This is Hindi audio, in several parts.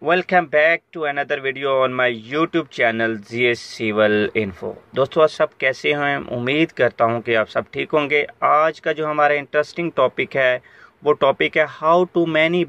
Welcome back to another video on my YouTube channel GS civil info. दोस्तों, आप सब कैसे हैं? उम्मीद करता हूं कि आप सब ठीक होंगे। आज का जो हमारा इंटरेस्टिंग टॉपिक है वो टॉपिक है how to many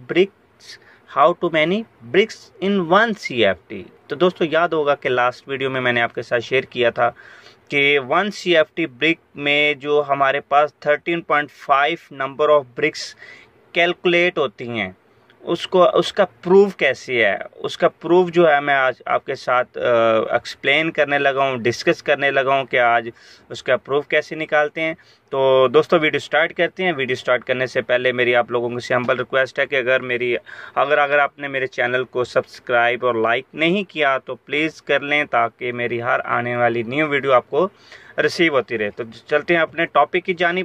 bricks in one CFT। तो दोस्तों, याद होगा कि लास्ट वीडियो में मैंने आपके साथ शेयर किया था कि वन CFT ब्रिक में जो हमारे पास 13.5 नंबर ऑफ ब्रिक्स कैलकुलेट होती हैं, उसका प्रूफ कैसे है, उसका प्रूफ जो है मैं आज आपके साथ एक्सप्लेन करने लगा हूँ, डिस्कस करने लगा हूँ कि आज उसका प्रूफ कैसे निकालते हैं। तो दोस्तों, वीडियो स्टार्ट करते हैं। वीडियो स्टार्ट करने से पहले मेरी आप लोगों से हम्बल रिक्वेस्ट है कि अगर आपने मेरे चैनल को सब्सक्राइब और लाइक नहीं किया तो प्लीज़ कर लें, ताकि मेरी हर आने वाली न्यू वीडियो आपको रिसीव होती रहे। तो चलते हैं अपने टॉपिक की जानिब।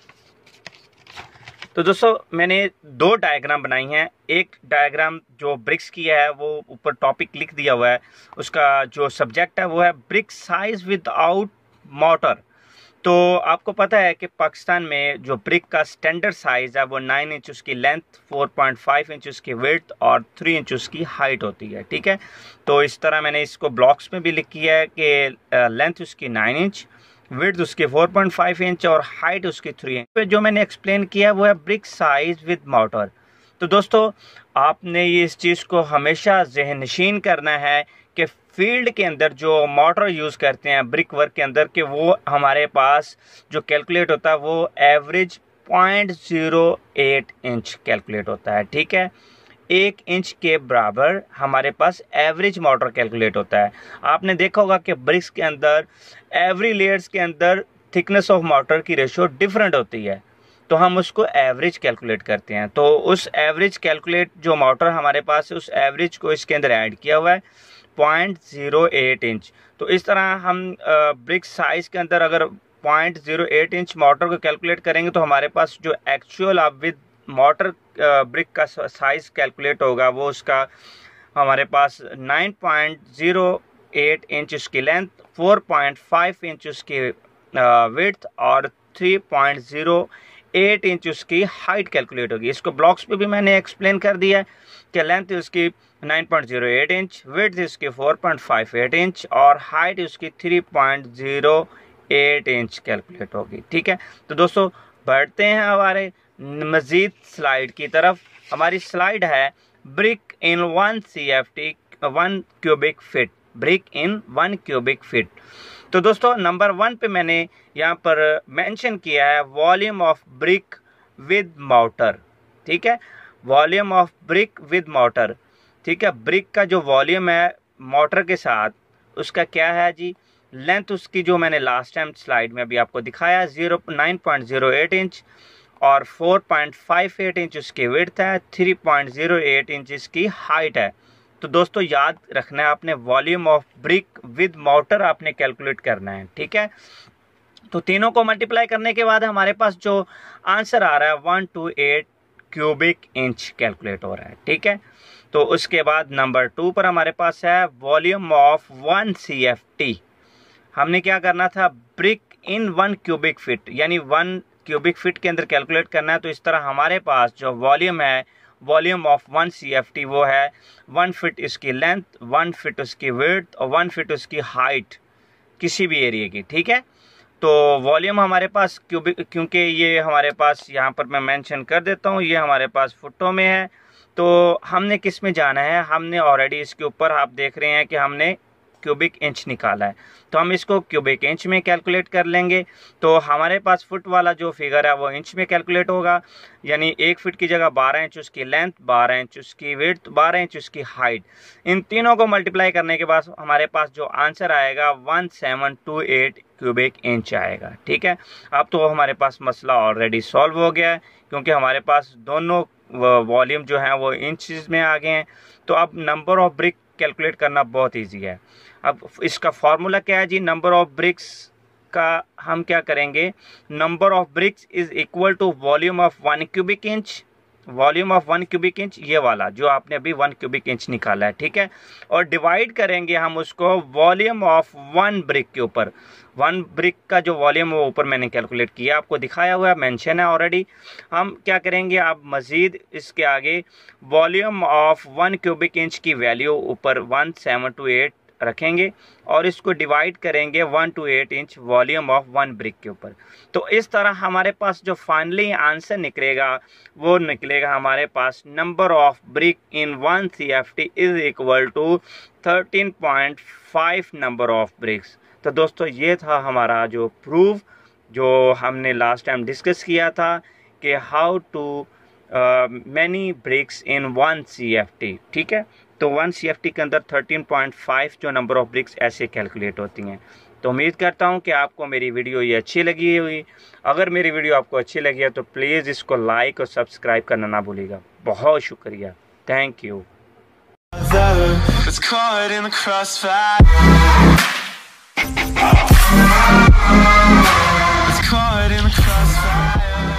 तो दोस्तों, मैंने दो डायग्राम बनाई हैं। एक डायग्राम जो ब्रिक्स की है वो ऊपर टॉपिक लिख दिया हुआ है, उसका जो सब्जेक्ट है वो है ब्रिक साइज विदाउट मोटर। तो आपको पता है कि पाकिस्तान में जो ब्रिक का स्टैंडर्ड साइज है वो 9 इंच उसकी लेंथ, 4.5 इंच उसकी विड्थ और 3 इंच उसकी हाइट होती है। ठीक है, तो इस तरह मैंने इसको ब्लॉक्स में भी लिखी है कि लेंथ उसकी 9 इंच, विड्थ उसकी 4.5 इंच और हाइट उसकी 3 इंच। जो मैंने एक्सप्लेन किया वो है ब्रिक साइज विद मोटर। तो दोस्तों, आपने ये इस चीज़ को हमेशा ज़हननशीन करना है कि फील्ड के अंदर जो मोटर यूज़ करते हैं ब्रिक वर्क के अंदर, कि वो हमारे पास जो कैलकुलेट होता है वो एवरेज 0.08 इंच कैलकुलेट होता है। ठीक है, 1 इंच के बराबर हमारे पास एवरेज मोटर कैलकुलेट होता है। आपने देखा होगा कि ब्रिक्स के अंदर एवरी लेयर्स के अंदर थिकनेस ऑफ मोटर की रेशियो डिफरेंट होती है, तो हम उसको एवरेज कैलकुलेट करते हैं। तो उस एवरेज कैलकुलेट जो मोटर हमारे पास है, उस एवरेज को इसके अंदर ऐड किया हुआ है 0.08 इंच। तो इस तरह हम ब्रिक साइज के अंदर अगर 0.08 इंच मोटर को कैलकुलेट करेंगे तो हमारे पास जो एक्चुअल आप विद मोटर ब्रिक का साइज कैलकुलेट होगा वो उसका हमारे पास 9.08 इंच उसकी लेंथ, 4.5 इंच उसकी विड्थ और 3.08 इंच उसकी हाइट कैलकुलेट होगी। इसको ब्लॉक्स पे भी मैंने एक्सप्लेन कर दिया है कि लेंथ उसकी 9.08 इंच, विड्थ इसकी 4.58 इंच और हाइट उसकी 3.08 इंच कैलकुलेट होगी। ठीक है, तो दोस्तों बढ़ते हैं हमारे मजीद स्लाइड की तरफ। हमारी स्लाइड है brick in 1 CFT 1 cubic feet, brick in 1 cubic feet. तो दोस्तों, नंबर 1 पे मैंने यहाँ पर मेंशन किया है volume of brick with mortar. ठीक है, volume of brick with mortar. ठीक है, ब्रिक का जो वॉल्यूम है मोटर के साथ उसका क्या है जी, लेंथ उसकी जो मैंने लास्ट टाइम स्लाइड में अभी आपको दिखाया 9.08 इंच और 4.58 इंच उसकी विड्थ है, 3.08 इंच इसकी हाइट है। तो दोस्तों, याद रखना है आपने volume of brick with mortar आपने कैलकुलेट करना है। ठीक है, तो तीनों को मल्टीप्लाई करने के बाद हमारे पास जो आंसर आ रहा है 128 क्यूबिक इंच कैलकुलेट हो रहा है। ठीक है, तो उसके बाद नंबर 2 पर हमारे पास है वॉल्यूम ऑफ 1 CFT। हमने क्या करना था, ब्रिक इन 1 क्यूबिक फीट, यानी 1 क्यूबिक फीट के अंदर कैलकुलेट करना है। तो इस तरह हमारे पास जो वॉल्यूम है, वॉल्यूम ऑफ 1 CFT वो है 1 फीट इसकी लेंथ, 1 फीट उसकी विड्थ और 1 फीट उसकी हाइट किसी भी एरिया की। ठीक है, तो वॉल्यूम हमारे पास क्यूबिक, क्योंकि ये हमारे पास यहाँ पर मैं मेंशन कर देता हूँ, ये हमारे पास फुटों में है। तो हमने किस में जाना है, हमने ऑलरेडी इसके ऊपर आप देख रहे हैं कि हमने क्यूबिक इंच निकाला है, तो हम इसको क्यूबिक इंच में कैलकुलेट कर लेंगे। तो हमारे पास फुट वाला जो फिगर है वो इंच में कैलकुलेट होगा, यानी 1 फीट की जगह 12 इंच उसकी लेंथ, 12 इंच उसकी विड्थ, 12 इंच उसकी हाइट। इन तीनों को मल्टीप्लाई करने के बाद हमारे पास जो आंसर आएगा 1728 क्यूबिक इंच आएगा। ठीक है, अब तो हमारे पास मसला ऑलरेडी सॉल्व हो गया है, क्योंकि हमारे पास दोनों वॉल्यूम जो हैं वो इंचेस में आ गए हैं। तो अब नंबर ऑफ ब्रिक कैलकुलेट करना बहुत ईजी है। अब इसका फॉर्मूला क्या है जी, नंबर ऑफ ब्रिक्स का हम क्या करेंगे, number of bricks is equal to volume of 1 cubic inch volume of 1 cubic inch, ये वाला जो आपने अभी 1 क्यूबिक इंच निकाला है, ठीक है। और डिवाइड करेंगे हम उसको वॉल्यूम ऑफ 1 ब्रिक के ऊपर। 1 ब्रिक का जो वॉल्यूम है वो ऊपर मैंने कैलकुलेट किया, आपको दिखाया हुआ है, मेंशन है ऑलरेडी। हम क्या करेंगे, आप मज़ीद इसके आगे वॉल्यूम ऑफ 1 क्यूबिक इंच की वैल्यू ऊपर 1728 रखेंगे और इसको डिवाइड करेंगे 128 इंच वॉल्यूम ऑफ 1 ब्रिक के ऊपर। तो इस तरह हमारे पास जो फाइनली आंसर निकलेगा वो निकलेगा हमारे पास number of brick in 1 CFT is equal to 13.5 number of bricks. तो दोस्तों ये था हमारा जो प्रूफ जो हमने लास्ट टाइम डिस्कस किया था कि how to many bricks in 1 CFT, ठीक है। तो 1 CFT के अंदर 13.5 जो नंबर ऑफ ब्रिक्स ऐसे कैलकुलेट होती हैं। तो उम्मीद करता हूं कि आपको मेरी वीडियो ये अच्छी लगी हुई। अगर मेरी वीडियो आपको अच्छी लगी है तो प्लीज़ इसको लाइक और सब्सक्राइब करना ना भूलिएगा। बहुत शुक्रिया, thank you. Caught in the crossfire.